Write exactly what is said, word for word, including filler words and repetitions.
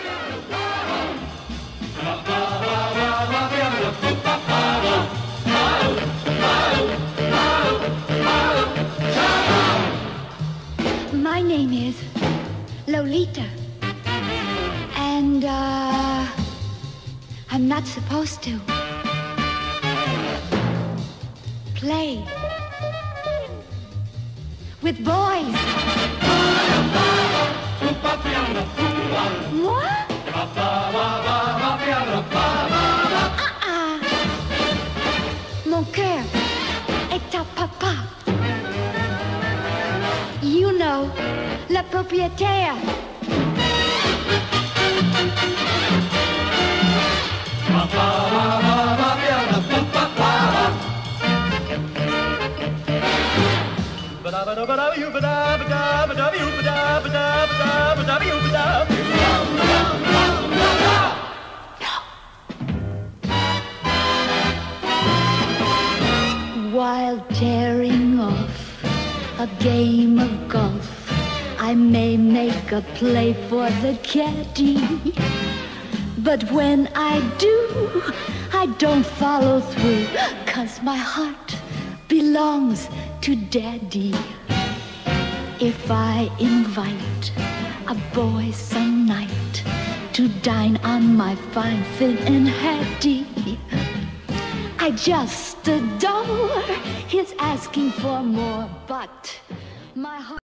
My name is Lolita, and uh, I'm not supposed to play with boys. Moi? Ah-ah. Mon cœur est à papa. You know, le propriétaire. While tearing off a game of golf, I may make a play for the caddy, but when I do, I don't follow through, 'cause my heart belongs to Daddy. If I invite a boy some night to dine on my fine Phil and Hattie, I just adore his asking for more, but my heart